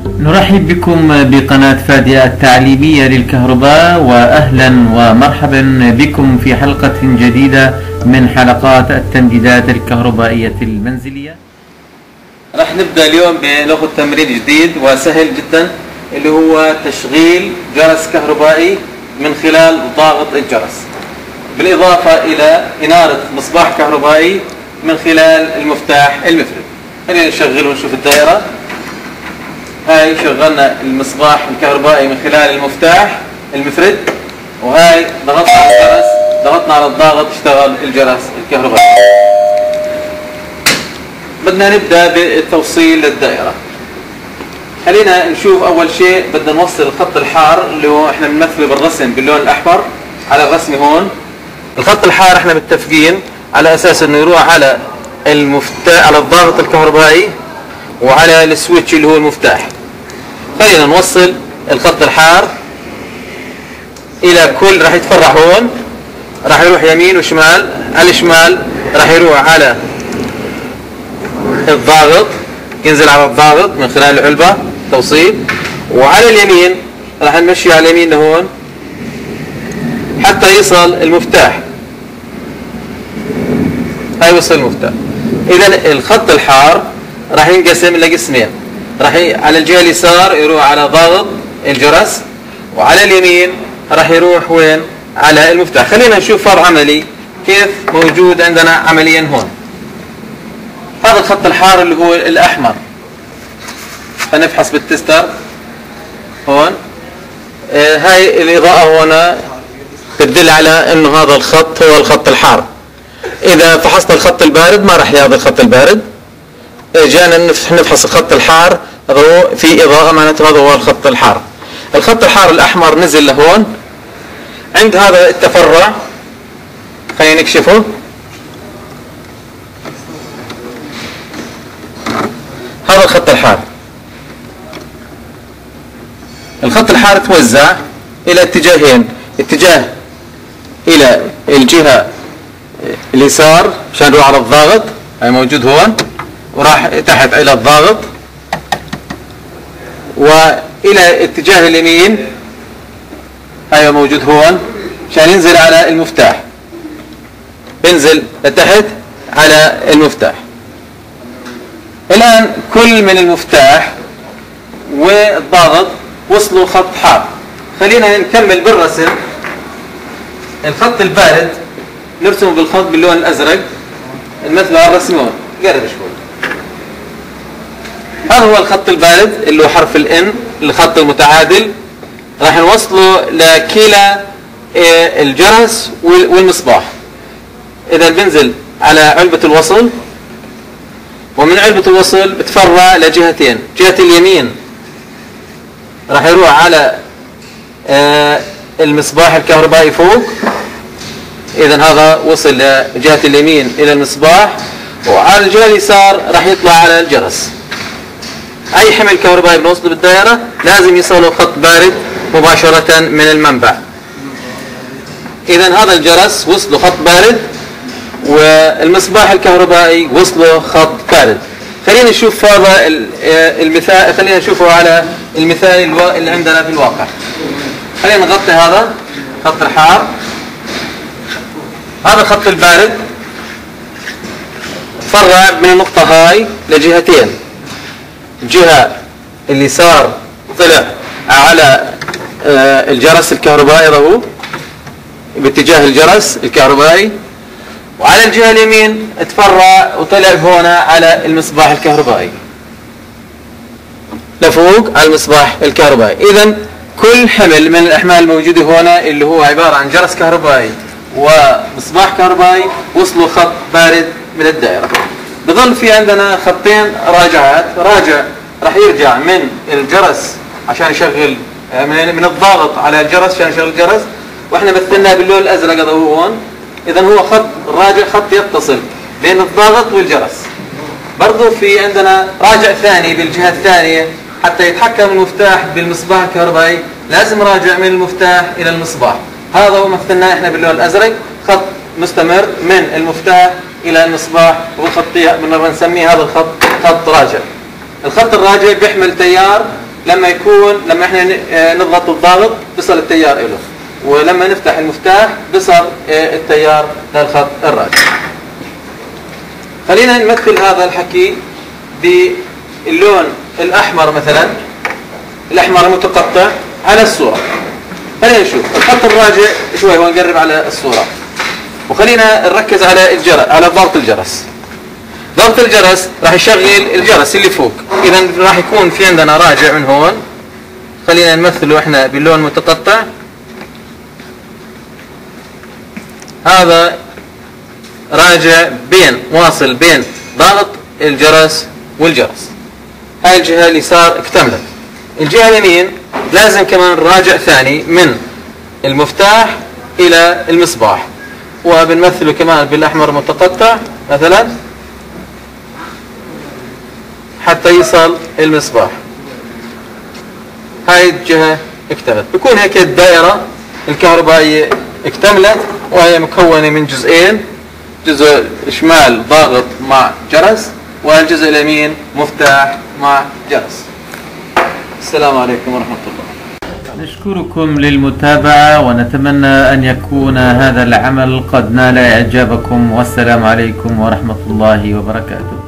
نرحب بكم بقناة فادية التعليمية للكهرباء، وأهلا ومرحبا بكم في حلقة جديدة من حلقات التمديدات الكهربائية المنزلية. راح نبدأ اليوم بناخذ تمرين جديد وسهل جدا، اللي هو تشغيل جرس كهربائي من خلال ضاغط الجرس، بالإضافة إلى إنارة مصباح كهربائي من خلال المفتاح المفرد. خلينا نشغله ونشوف الدائرة. هاي شغلنا المصباح الكهربائي من خلال المفتاح المفرد، وهاي ضغطنا على الجرس، ضغطنا على الضاغط اشتغل الجرس الكهربائي. بدنا نبدأ بالتوصيل للدائرة. خلينا نشوف أول شيء بدنا نوصل الخط الحار اللي هو احنا بنمثله بالرسم باللون الأحمر على الرسم هون. الخط الحار احنا متفقين على أساس إنه يروح على المفتاح، على الضاغط الكهربائي وعلى السويتش اللي هو المفتاح. خلينا نوصل الخط الحار الى كل، راح يتفرع هون، راح يروح يمين وشمال. على الشمال راح يروح على الضاغط، ينزل على الضاغط من خلال العلبة توصيل، وعلى اليمين راح نمشي على اليمين لهون حتى يصل المفتاح. هاي وصل المفتاح. اذا الخط الحار راح ينقسم الى قسمين، راح على الجهة اليسار يروح على ضاغط الجرس، وعلى اليمين راح يروح وين؟ على المفتاح. خلينا نشوف فرع عملي كيف موجود عندنا عمليا هون. هذا الخط الحار اللي هو الأحمر، فنفحص بالتستر هون. هاي الإضاءة هنا تدل على انه هذا الخط هو الخط الحار. اذا فحصنا الخط البارد ما راح ياخذ الخط البارد. جانا نفحص الخط الحار، هذا في إضاءة، معناته هذا هو الخط الحار. الخط الحار الأحمر نزل لهون عند هذا التفرع. خلينا نكشفه. هذا الخط الحار. الخط الحار توزع إلى اتجاهين، اتجاه إلى الجهة اليسار مشان نروح على الضاغط، هاي موجود هون، وراح تحت إلى الضاغط، وإلى اتجاه اليمين هاي موجود هون عشان ينزل على المفتاح، ينزل لتحت على المفتاح. الآن كل من المفتاح والضاغط وصلوا خط حار. خلينا نكمل بالرسم. الخط البارد نرسمه بالخط باللون الأزرق، نمثله على الرسم هون. قرب شوي. هذا هو الخط البارد اللي هو حرف الN، الخط المتعادل. راح نوصله لكلا الجرس والمصباح. إذا بنزل على علبة الوصل، ومن علبة الوصل بتفرع لجهتين. جهة اليمين راح يروح على المصباح الكهربائي فوق. إذا هذا وصل لجهة اليمين إلى المصباح، وعلى الجهة اليسار راح يطلع على الجرس. أي حمل كهربائي بنوصله بالدائرة لازم يصله خط بارد مباشرة من المنبع. إذا هذا الجرس وصله خط بارد، والمصباح الكهربائي وصله خط بارد. خلينا نشوف هذا المثال، خلينا نشوفه على المثال اللي عندنا في الواقع. خلينا نغطي هذا خط الحار. هذا الخط البارد فرع من النقطة هاي لجهتين. الجهة اليسار طلع على الجرس الكهربائي، هو باتجاه الجرس الكهربائي، وعلى الجهة اليمين تفرع وطلع هنا على المصباح الكهربائي لفوق على المصباح الكهربائي. إذن كل حمل من الأحمال الموجودة هنا اللي هو عبارة عن جرس كهربائي ومصباح كهربائي وصلوا خط بارد من الدائرة. بظل في عندنا خطين راجعات. راجع راح يرجع من الجرس عشان يشغل، من الضاغط على الجرس عشان يشغل الجرس، واحنا مثلناه باللون الازرق هذا هو هون. اذا هو خط راجع، خط يتصل بين الضاغط والجرس. برضو في عندنا راجع ثاني بالجهة الثانية، حتى يتحكم المفتاح بالمصباح الكهربائي لازم راجع من المفتاح الى المصباح. هذا هو مثلناه احنا باللون الازرق، خط مستمر من المفتاح الى المصباح، وخطي بنسميه هذا الخط خط راجع. الخط الراجع بيحمل تيار لما احنا نضغط الضغط بصل التيار له، ولما نفتح المفتاح بصل التيار للخط الراجع. خلينا نمثل هذا الحكي باللون الأحمر مثلا، الأحمر المتقطع على الصورة. خلينا نشوف الخط الراجع شوي ونقرب على الصورة، وخلينا نركز على على ضغط الجرس. ضغط الجرس راح يشغل الجرس اللي فوق، إذا راح يكون في عندنا راجع من هون. خلينا نمثله احنا باللون المتقطع. هذا راجع واصل بين ضغط الجرس والجرس. هاي الجهة اليسار اكتملت. الجهة اليمين لازم كمان راجع ثاني من المفتاح إلى المصباح، وبنمثله كمان بالأحمر المتقطع مثلا حتى يصل المصباح. هاي الجهة اكتملت. بكون هيك الدائرة الكهربائية اكتملت، وهي مكونة من جزئين، جزء شمال ضاغط مع جرس، والجزء اليمين مفتاح مع جرس. السلام عليكم ورحمة الله. نشكركم للمتابعة، ونتمنى أن يكون هذا العمل قد نال إعجابكم، والسلام عليكم ورحمة الله وبركاته.